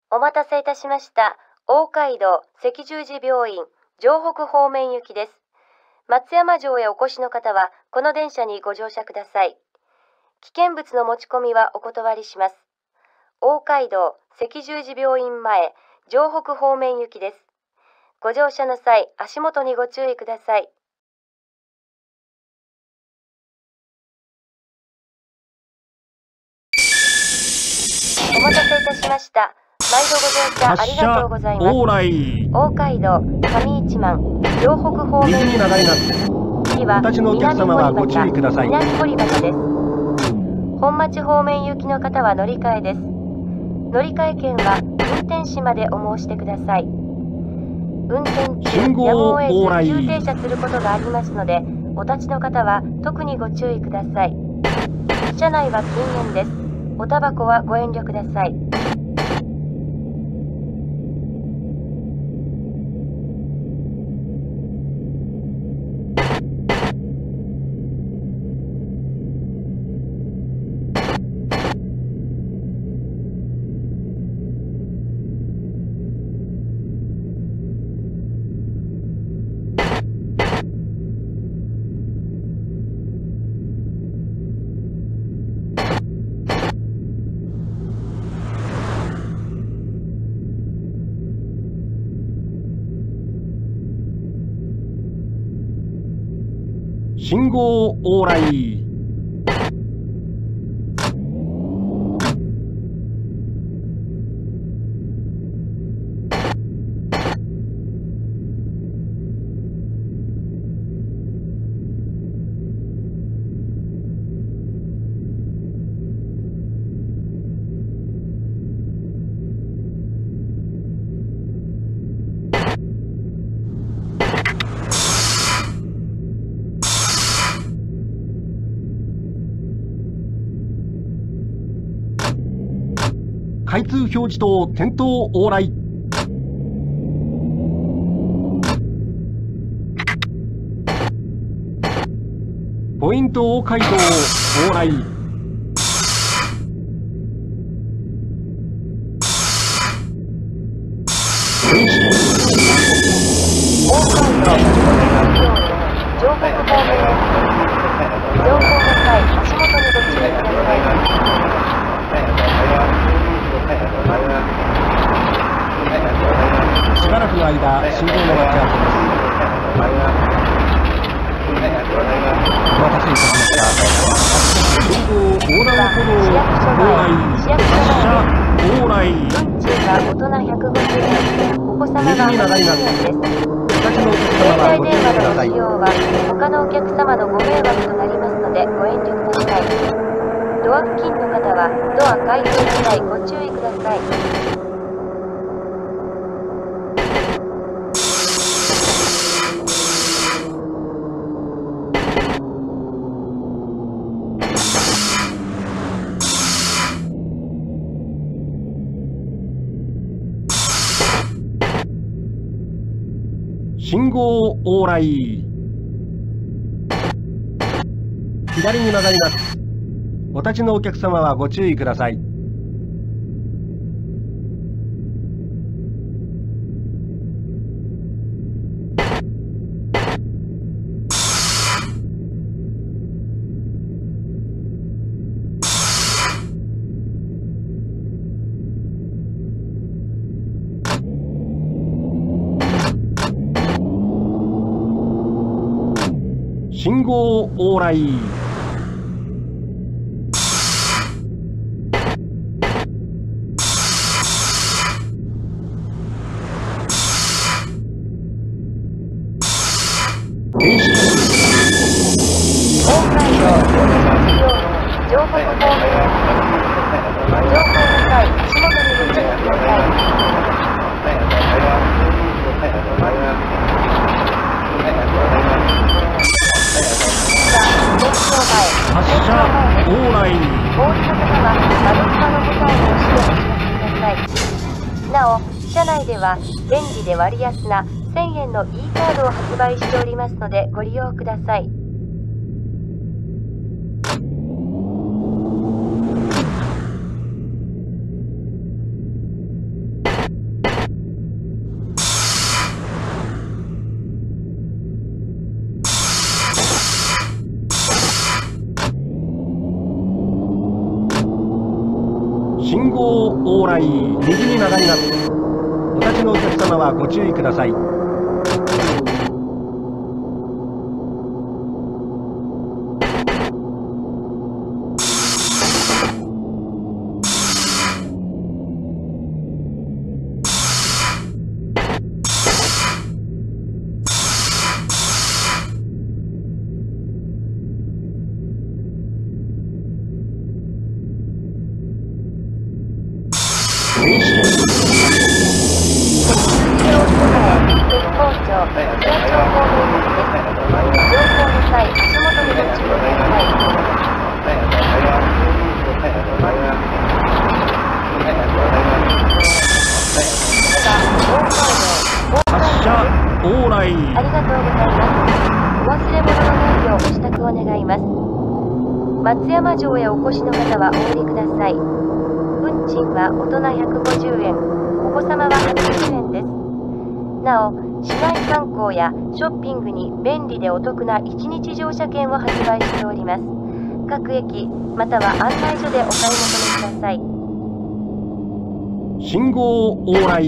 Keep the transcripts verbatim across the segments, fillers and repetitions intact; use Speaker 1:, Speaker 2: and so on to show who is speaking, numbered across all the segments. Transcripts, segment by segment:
Speaker 1: お待たせいたしました。大街道赤十字病院城北方面行きです。松山城へお越しの方はこの電車にご乗車ください。危険物の持ち込みはお断りします。大街道赤十字病院前城北方面行きです。ご乗車の際、足元にご注意ください。お待たせいたしました。毎度ご乗車ありがとうございます。大街道上一幡城北方面
Speaker 2: 右に流れます。
Speaker 1: 次は
Speaker 2: お立ちのお客様はご注意ください。
Speaker 1: 南堀端です。本町方面行きの方は乗り換えです。乗り換え券は運転士までお申してください。運転中やむを得ず急停車することがありますので、お立ちの方は特にご注意ください。車内は禁煙です。おタバコはご遠慮ください。
Speaker 2: 信号往来。開通表示灯点灯往来。ポイント大街道往来。停止。
Speaker 1: 大街道城北方面へ移動の際、足元にご注意ください。
Speaker 2: しばらくの間、信号の待ち合わせです。お待たせいたしました。信号横断歩道往来。発車往来。
Speaker 1: 運賃は大人ひゃくごじゅうえん、お子様がはちじゅうえんです。
Speaker 2: 私のお客様は
Speaker 1: 携帯
Speaker 2: ご注意ください。
Speaker 1: 電話のご使用は他のお客様のご迷惑となりますのでご遠慮ください。ドア付近の方はドア開閉時際ご注意ください。
Speaker 2: 信号往来。左に曲がります。お立ちのお客様はご注意ください。信号往来。停止。
Speaker 1: 大街道城北方面へ乗降の際、足元にご注意ください。
Speaker 2: 発車往来。
Speaker 1: お降りの方は窓際のボタンを押してお知らせください。なお、車内では便利で割安なせんえんの e カードを発売しておりますのでご利用ください。
Speaker 2: 信号往来、右に曲がります。お立ちのお客様はご注意ください。
Speaker 1: ありがとうございます。お忘れ物のないようご支度を願います。松山城へお越しの方はお降りください。運賃は大人ひゃくごじゅうえん、お子様ははちじゅうえんです。なお、市内観光やショッピングに便利でお得ないちにち乗車券を発売しております。各駅または案内所でお買い求めください。
Speaker 2: 信号往来。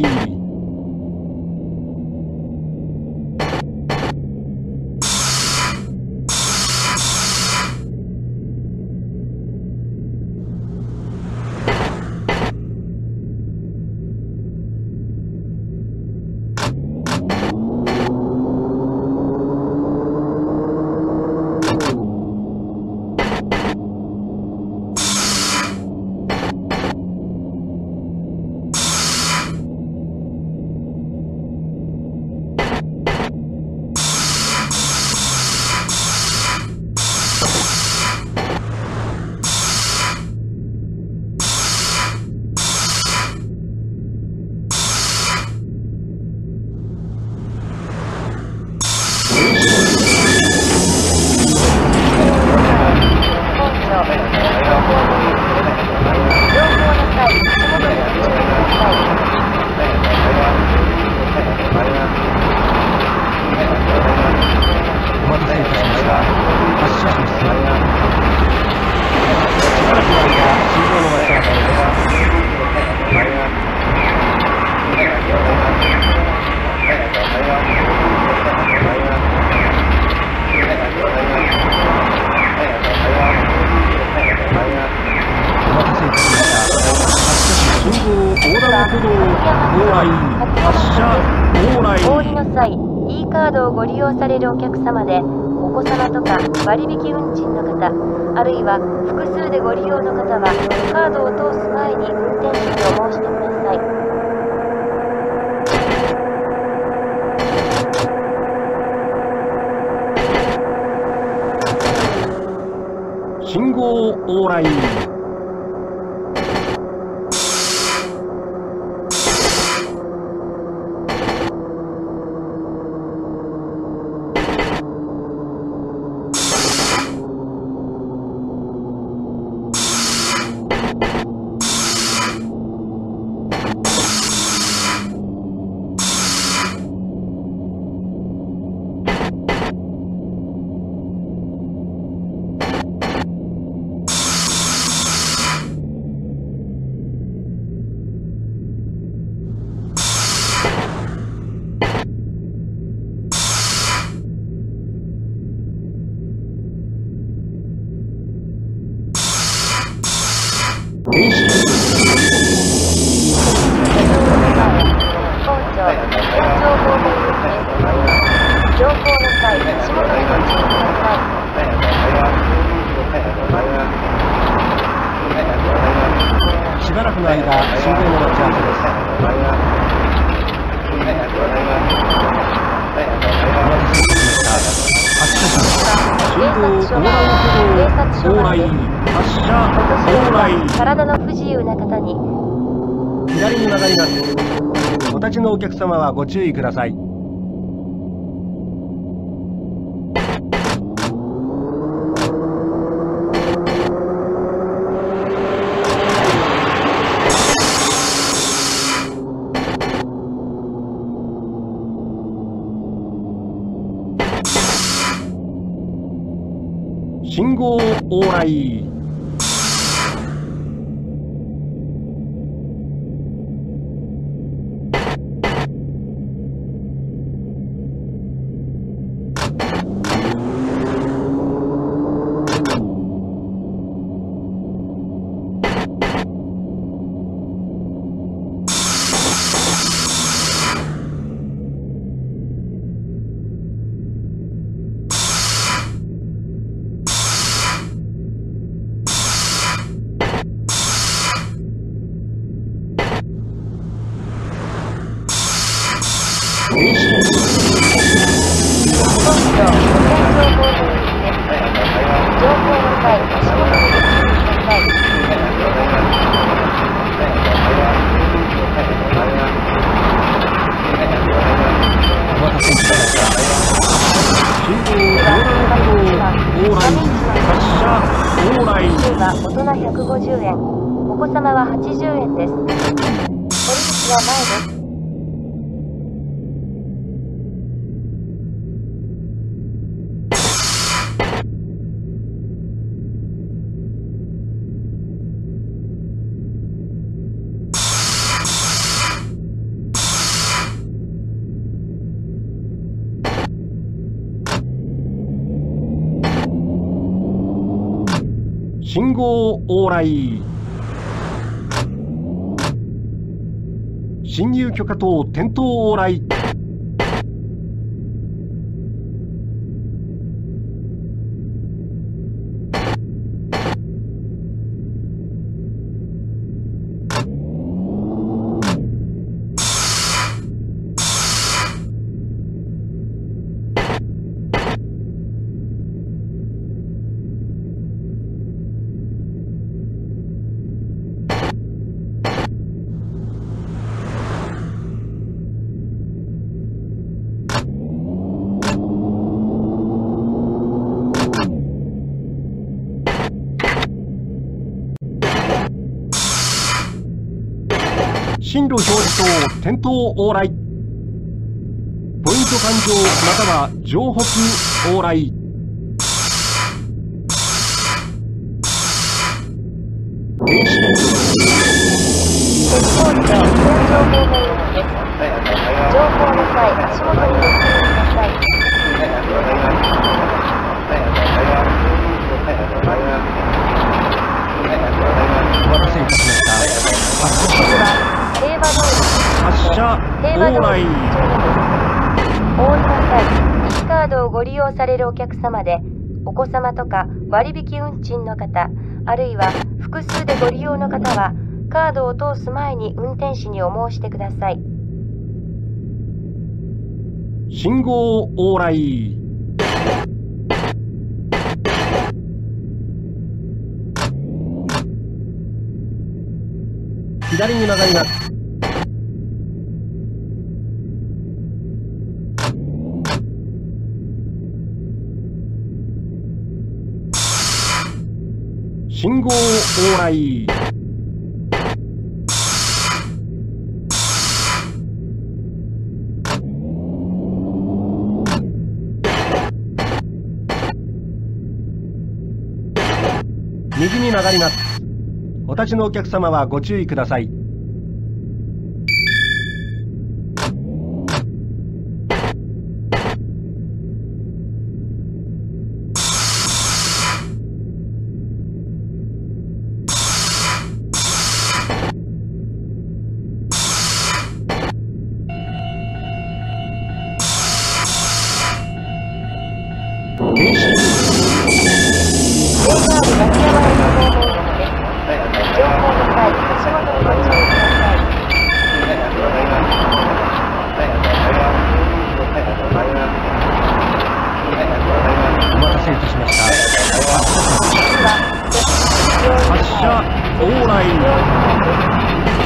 Speaker 1: お降りの際、E カードをご利用されるお客様で、お子様とか割引運賃の方、あるいは複数でご利用の方は、カードを通す前に運転手にお申し出ください。
Speaker 2: 信号往来。しばらくの間、信号の待ち合わせです。お待たせいたしました。発車します。信号横断歩道往来、発車往来。
Speaker 1: 体の不自由な方に
Speaker 2: 左に曲がります。お立ちのお客様はご注意ください。信号往来。
Speaker 1: は大人ひゃくごじゅうえん、お子様ははちじゅうえんです。折口は前です。
Speaker 2: 信号往来。進入許可等点灯往来。進路表示等点灯往来。ポイント環状または城北往来。停止。
Speaker 1: 鉄道庁本情報面行きです。情報の際、足元にご注意ください。
Speaker 2: お待たせいたしました。
Speaker 1: 次は平和通り
Speaker 2: 発車
Speaker 1: 平和通
Speaker 2: 往来。
Speaker 1: り一丁目です。お降りの際、eカードをご利用されるお客様で、お子様とか割引運賃の方、あるいは複数でご利用の方は、カードを通す前に運転士にお申してください。
Speaker 2: 信号往来。左に曲がります。信号往来。右に曲がります。お立ちのお客様はご注意ください。停止。
Speaker 1: ジェイアール 松山駅方面行きです。情報の際、足元にご注意ください。
Speaker 2: お待たせいたしました。
Speaker 1: 次は
Speaker 2: 発車往来。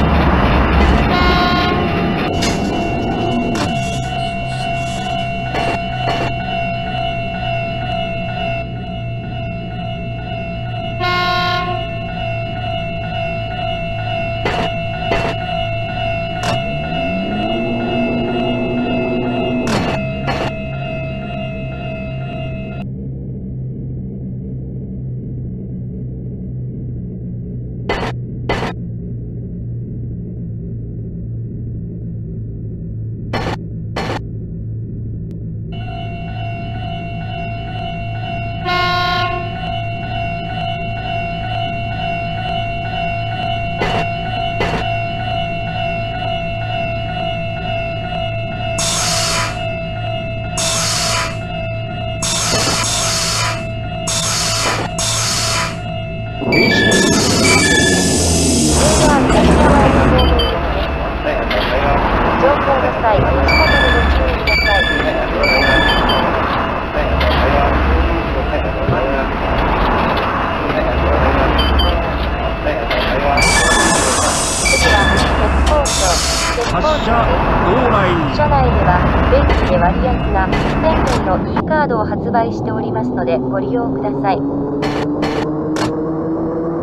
Speaker 2: 車内では便利で割安なせんえんの e カードを発売しておりますのでご利用ください。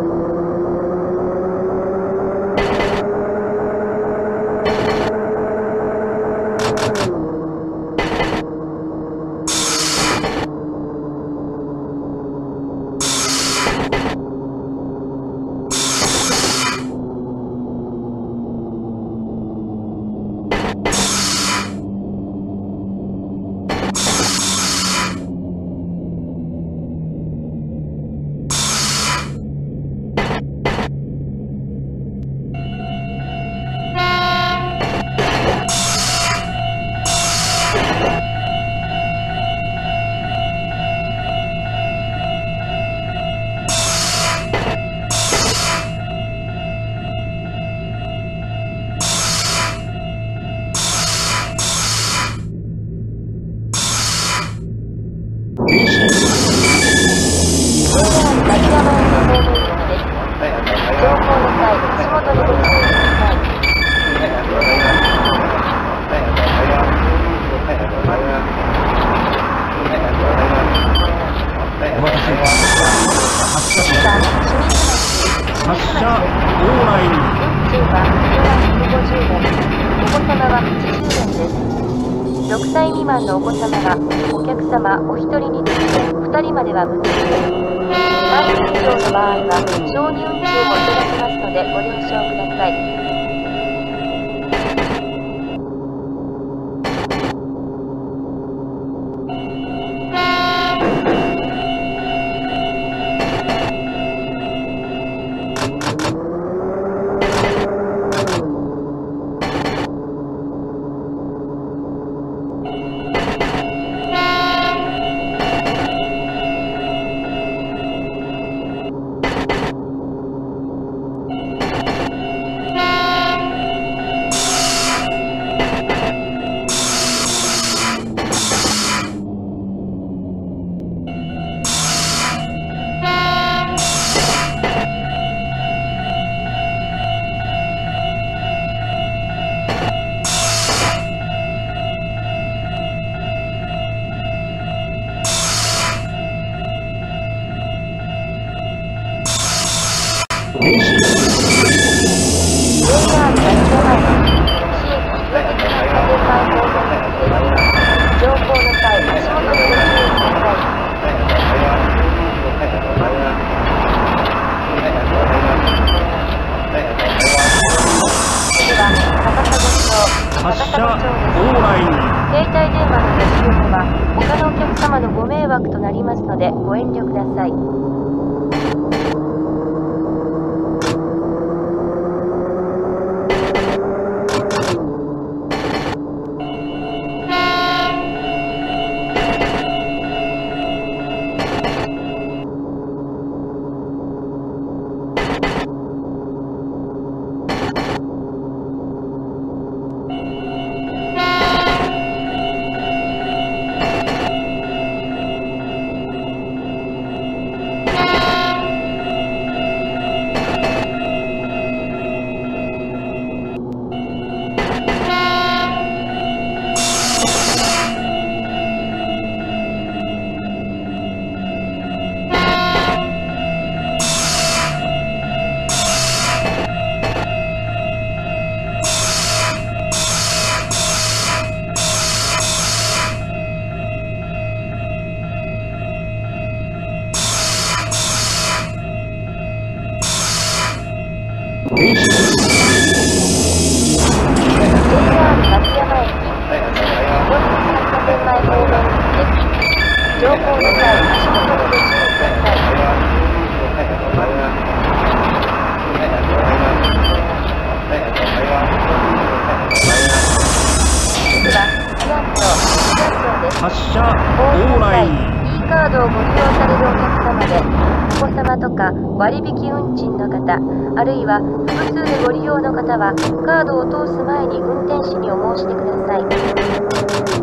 Speaker 1: にご注意ください。
Speaker 2: お待たせいたしました。発車します。発車往来。
Speaker 1: 運賃はひゃくごじゅうえん、お子様ははちじゅうえんです。ろくさい未満のお子様はお客様お一人につきふたりまでは無料です。さんにん以上の場合は小児運賃をいただきますのでご了承ください。
Speaker 2: 発車往来。
Speaker 1: 携帯電話のご使用は他のお客様のご迷惑となりますのでご遠慮ください。
Speaker 2: 発車往来。
Speaker 1: E カードをご利用されるお客様でお子様とか割引運賃の方、あるいは複数でご利用の方はカードを通す前に運転士にお申し出ください。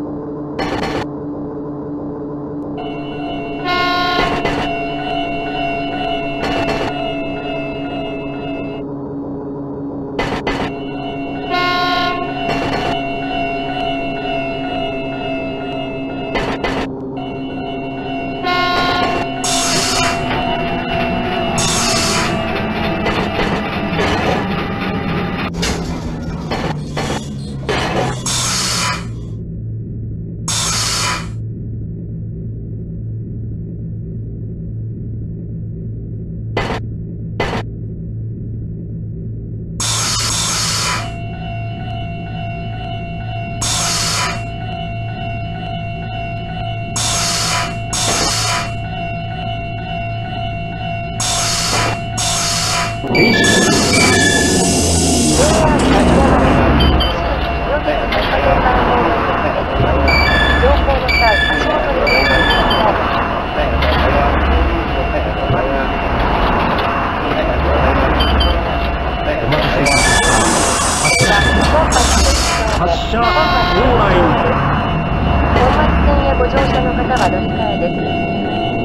Speaker 2: 発車往来。
Speaker 1: 本末線へご乗車の方は乗り換えです。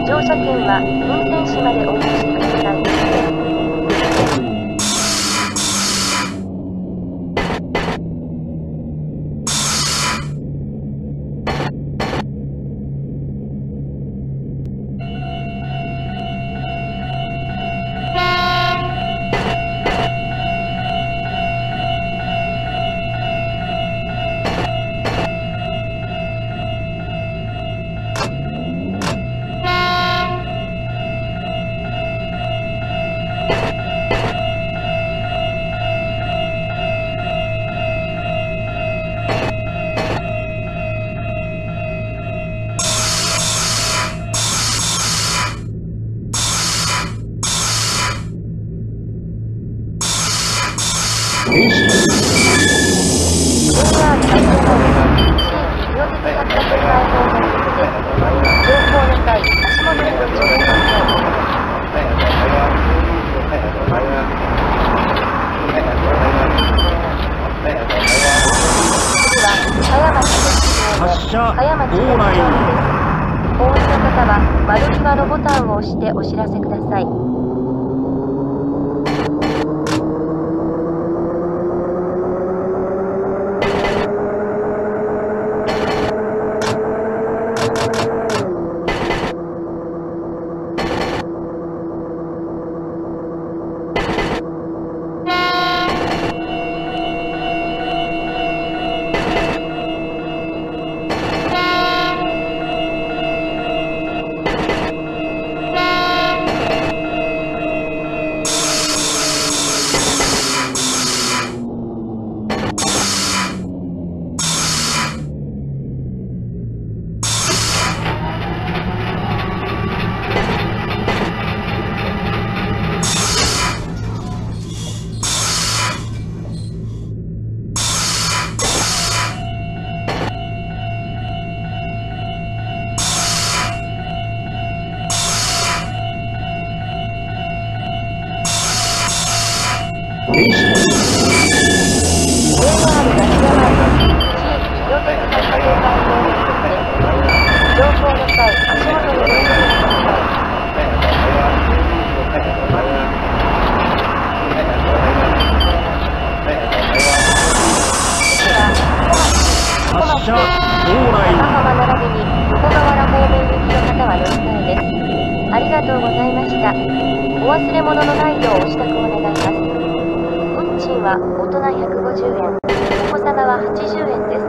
Speaker 1: 乗車券は運転士までお持ちください。
Speaker 2: 停止。
Speaker 1: ジェイアール 松山駅地域伊予鉄百貨店前方面行きです。乗降の際、足元にご注意ください。次は葉山市です。
Speaker 2: 発車
Speaker 1: 葉山市
Speaker 2: 往来。
Speaker 1: お降りの方は窓際のボタンを押してお知らせください。
Speaker 2: 停止。
Speaker 1: ジェイアール 松山駅地域伊予鉄百貨店前方面行きです。乗降の際、足元にご注意ください。次は
Speaker 2: 発車往来。
Speaker 1: 長浜並びに横河原方面行きの方は乗り換えです。ありがとうございました。お忘れ物のないようお支度を願います。運賃は大人ひゃくごじゅうえん、お子様ははちじゅうえんです。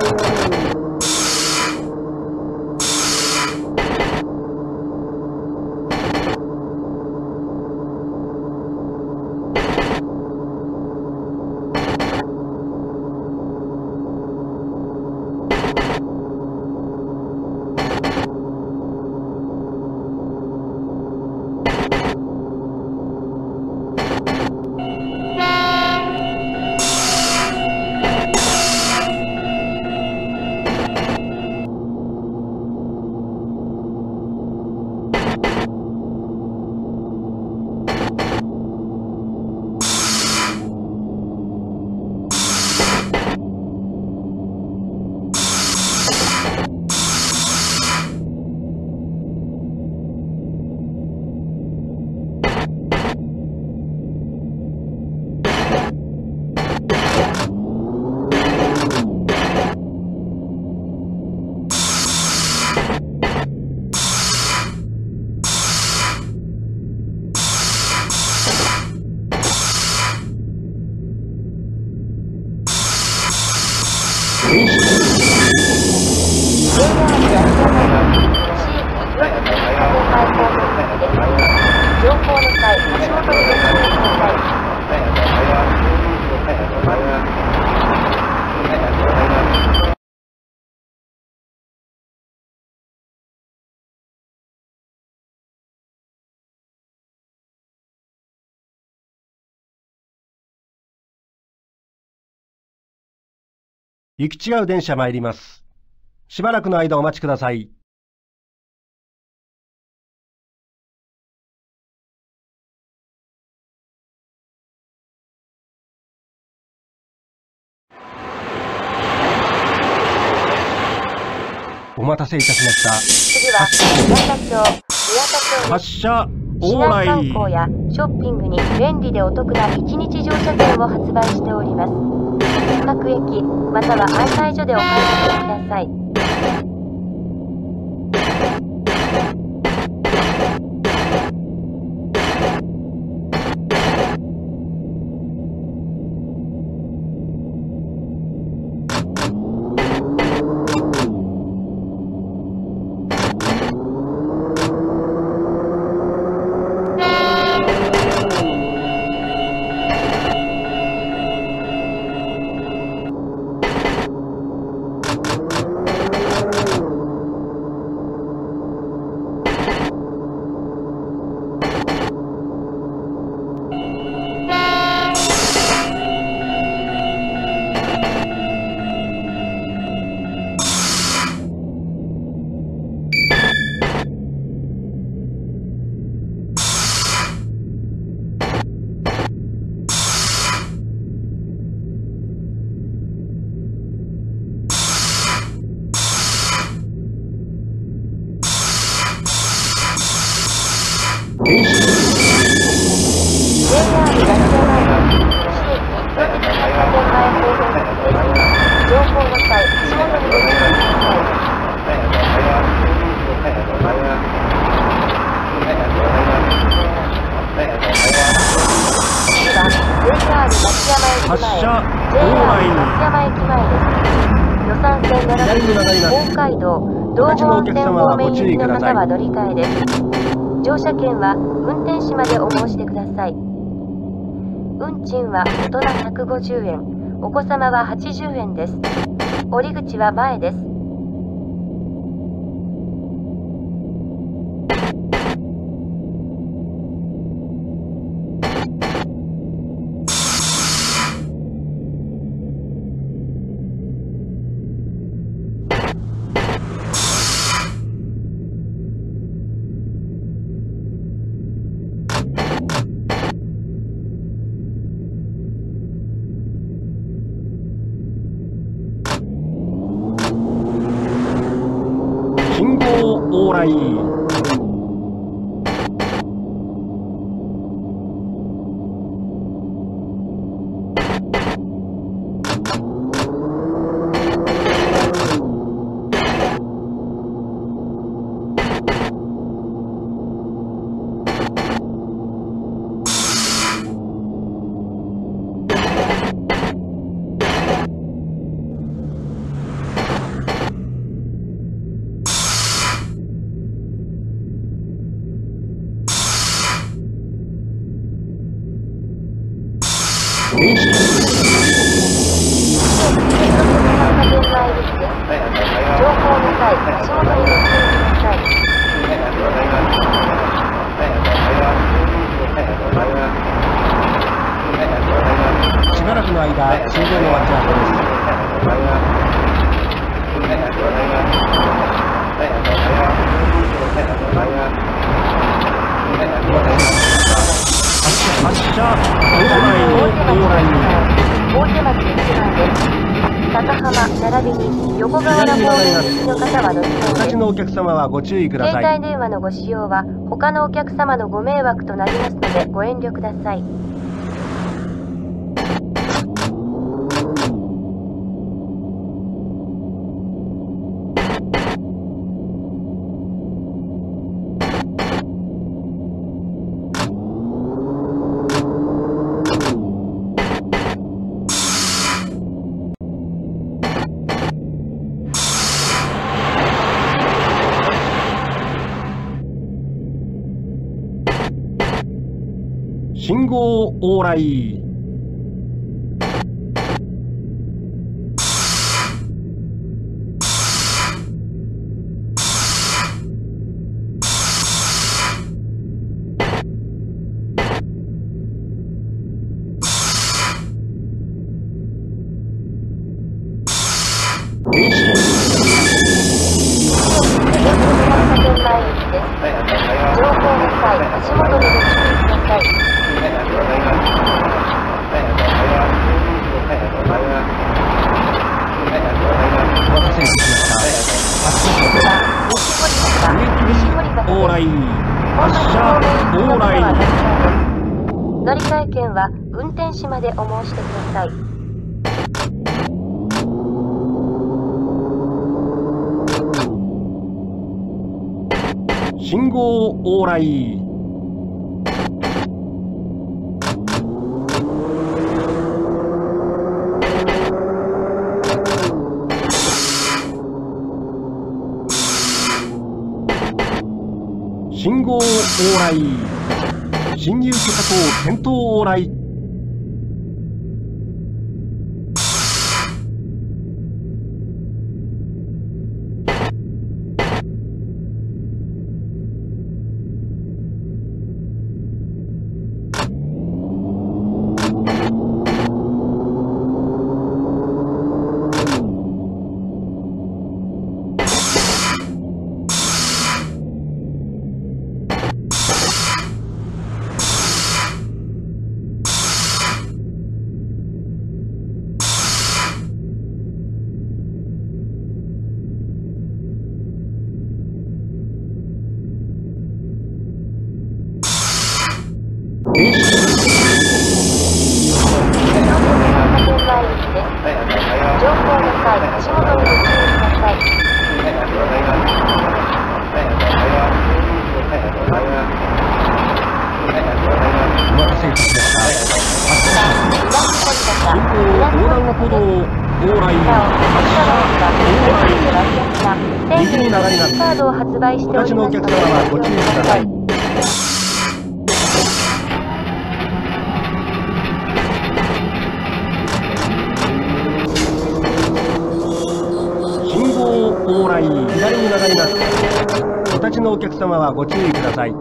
Speaker 2: 停止。
Speaker 1: ジェイアール 松山駅地域伊予鉄百貨店前方面行きです。乗降の際、足元にご注意ください。
Speaker 2: 行き違う電車参ります。しばらくの間お待ちください。お待たせいたしました。
Speaker 1: 次は宮田町、宮田町です。
Speaker 2: 発車
Speaker 1: 市
Speaker 2: 往
Speaker 1: 内観
Speaker 2: 来。
Speaker 1: 光やショッピングに便利でお得ないちにち乗車券を発売しております。各駅または案内所でお買い求めください。 ジャール松山駅前、
Speaker 2: 発車
Speaker 1: ジェイアール
Speaker 2: 往来
Speaker 1: 松山駅前です。予算線並びに本海道道後温泉方面行きの方は乗り換えです。乗車券は運転士までお申し出ください。運賃は大人ひゃくごじゅうえん、お子様ははちじゅうえんです。降り口は前です。
Speaker 2: 信号往来。停止。
Speaker 1: 情報の際、足元にご注意ください。
Speaker 2: しばらくの間、信号のワッチャーです。発車往来の往来に。
Speaker 1: 大手町駅前です。高浜並びに横川原方面行きの方は乗り換え
Speaker 2: お
Speaker 1: です。
Speaker 2: 立ちのお客様はご注意ください。
Speaker 1: 携帯電話のご使用は他のお客様のご迷惑となりますのでご遠慮ください。
Speaker 2: 信号往来。停止。
Speaker 1: 情報の際、足元にご注意ください。
Speaker 2: お待たせいたしました。往来。発車往来。
Speaker 1: 乗り換え券は運転士までお申し出ください。
Speaker 2: 信号往来。信号往来。進入許可等点灯往来。 横断歩道往来右に曲がります。
Speaker 1: カードを発売しておりますので、
Speaker 2: お立ちのお客様はご注意ください。信号往来左に曲がります。お立ちのお客様はご注意ください。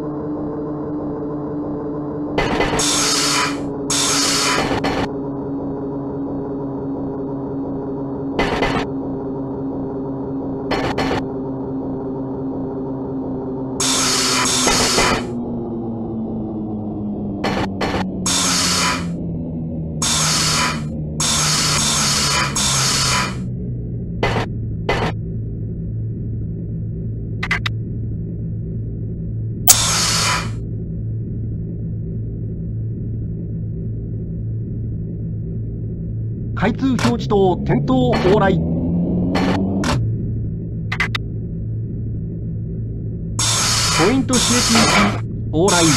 Speaker 2: 開通表示灯点灯往来。ポイント指定行き往来。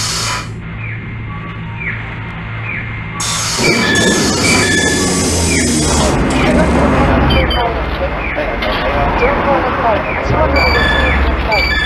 Speaker 1: 乗降の際、足元にご注意ください。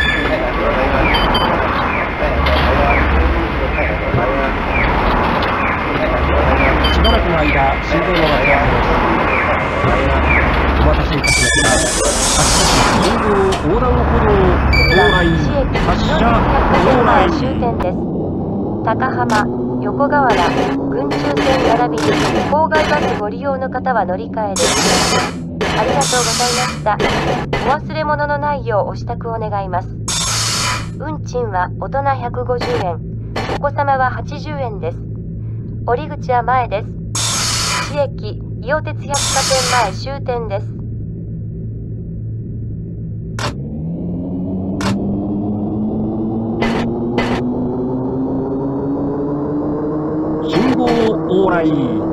Speaker 2: しばらくの間、信号の待ち合わせです。お待たせいたしました。秋田市信号横断歩道往来発車往来
Speaker 1: 終点です。高浜、横河原、郡中線並びに郊外バスご利用の方は乗り換えです。ありがとうございました。お忘れ物のないようお支度を願います。運賃は大人ひゃくごじゅうえん、お子様ははちじゅうえんです。降り口は前です。市駅伊予鉄百貨店前終点です。
Speaker 2: 信号往来。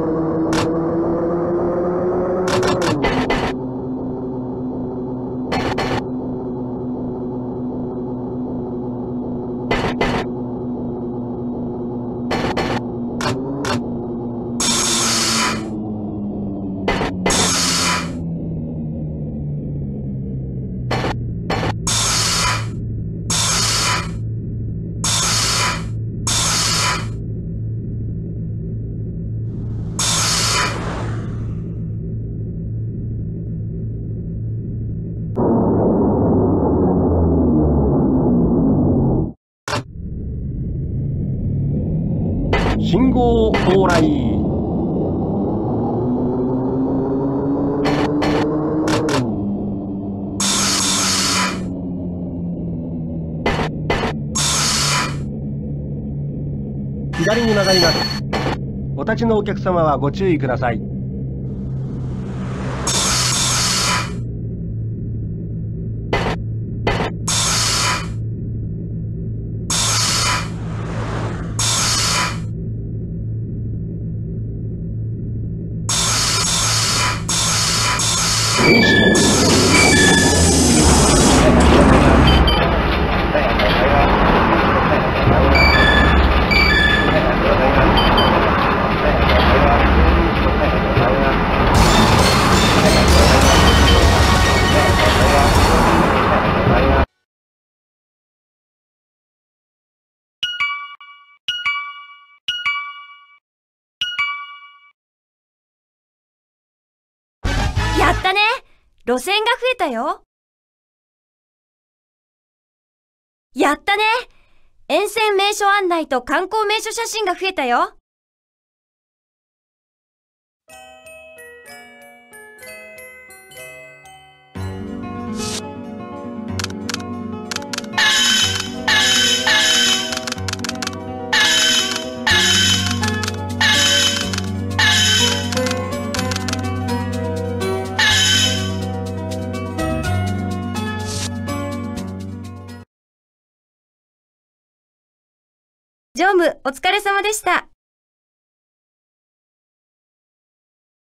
Speaker 2: 信号往来。左に曲がります。お立ちのお客様はご注意ください。
Speaker 1: やったね！路線が増えたよ。やったね！沿線名所案内と観光名所写真が増えたよ。乗務お疲れ様でした。